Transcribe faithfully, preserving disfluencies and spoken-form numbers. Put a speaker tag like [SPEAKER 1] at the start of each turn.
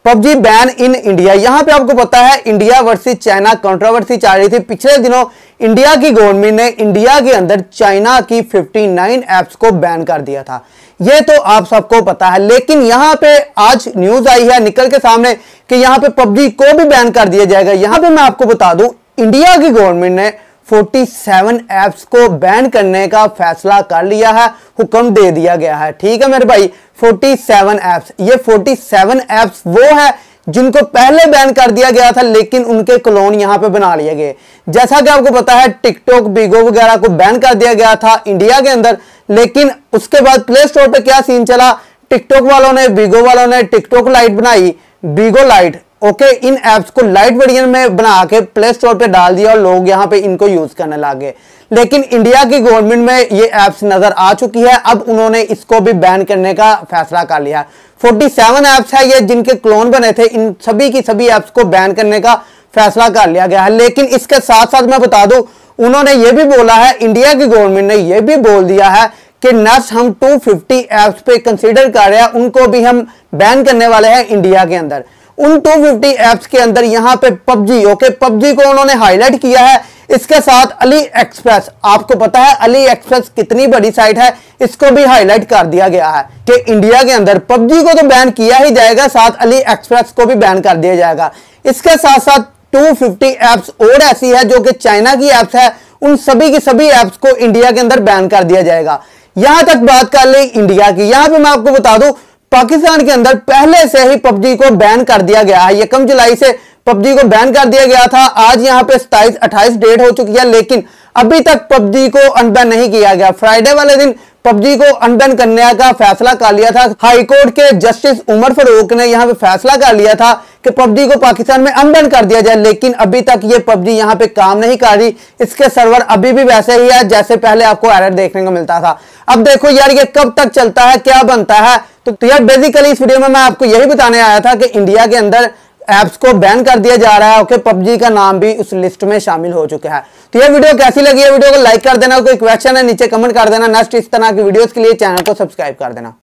[SPEAKER 1] PUBG ban in India. यहां पे आपको पता है इंडिया वर्सेस चाइना कंट्रोवर्सी चल रही थी। पिछले दिनों इंडिया की गवर्नमेंट ने इंडिया के अंदर चाइना की उनसठ ऐप्स को बैन कर दिया था, ये तो आप सबको पता है। लेकिन यहां पे आज न्यूज आई है निकल के सामने कि यहां पे पबजी को भी बैन कर दिया जाएगा। यहां पे मैं आपको बता दूं इंडिया की गवर्नमेंट ने सैंतालीस ऐप्स को बैन करने का फैसला कर लिया है, हुक्म दे दिया गया है। ठीक है मेरे भाई, सैंतालीस ऐप्स, ये सैंतालीस ऐप्स वो है जिनको पहले बैन कर दिया गया था लेकिन उनके क्लोन यहां पे बना लिए गए। जैसा कि आपको पता है टिकटॉक, बीगो वगैरह को बैन कर दिया गया था इंडिया के अंदर, लेकिन उसके बाद प्ले स्टोर पे क्या सीन चला, टिकटॉक वालों ने, बीगो वालों ने टिकटॉक लाइट बनाई, बीगो लाइट, ओके okay, इन ऐप्स को लाइट वर्जन में बना के प्ले स्टोर पे डाल दिया और लोग यहां पे इनको यूज करने लगे। लेकिन इंडिया की गवर्नमेंट में ये ऐप्स नजर आ चुकी है, अब उन्होंने इसको भी बैन करने का फैसला कर लिया। सैंतालीस ऐप्स है ये जिनके क्लोन बने थे, इन सभी की सभी ऐप्स को बैन करने का फैसला कर लिया गया है। लेकिन इसके साथ साथ मैं बता दूं उन्होंने ये भी बोला है, इंडिया की गवर्नमेंट ने यह भी बोल दिया है कि नेक्स्ट हम दो सौ पचास ऐप्स पे कंसीडर कर रहे हैं, उनको भी हम बैन करने वाले हैं इंडिया के अंदर। उन दो सौ पचास ऐप्स के अंदर यहां पे पबजी, ओके पबजी को उन्होंने हाईलाइट किया है। इसके साथ अली एक्सप्रेस, आपको पता है अली एक्सप्रेस कितनी बड़ी साइट है, इसको भी हाईलाइट कर दिया गया है कि इंडिया के अंदर पबजी को तो बैन किया ही जाएगा, साथ अली एक्सप्रेस को भी बैन कर दिया जाएगा। इसके साथ साथ दो सौ पचास ऐप्स और ऐसी है जो कि चाइना की ऐप्स है, उन सभी की सभी ऐप्स को इंडिया के अंदर बैन कर दिया जाएगा। यहां तक बात कर ले इंडिया की, यहां पे मैं आपको बता दूं पाकिस्तान के अंदर पहले से ही पबजी को बैन कर दिया गया है। यकम जुलाई से पबजी को बैन कर दिया गया था। आज यहां पे सत्ताईस अट्ठाईस डेट हो चुकी है, लेकिन अभी तक पबजी को अनबैन नहीं किया गया। फ्राइडे वाले दिन पबजी को अनबैन करने का फैसला कर लिया था। हाई कोर्ट के जस्टिस उमर फारूक ने यहां पे फैसला कर लिया था कि पबजी को पाकिस्तान में अनबैन कर दिया जाए, लेकिन अभी तक ये पबजी यहां पे काम नहीं कर रही। इसके सर्वर अभी भी वैसे ही है जैसे पहले आपको एरर देखने को मिलता था। अब देखो यार ये कब तक चलता है, क्या बनता है। तो यार बेसिकली इस वीडियो में मैं आपको यही बताने आया था कि इंडिया के अंदर ऐप्स को बैन कर दिया जा रहा है। ओके, पबजी का नाम भी उस लिस्ट में शामिल हो चुका है। तो ये वीडियो कैसी लगी है, वीडियो को लाइक कर देना, कोई क्वेश्चन है नीचे कमेंट कर देना। नेक्स्ट इस तरह की वीडियोस के लिए चैनल को सब्सक्राइब कर देना।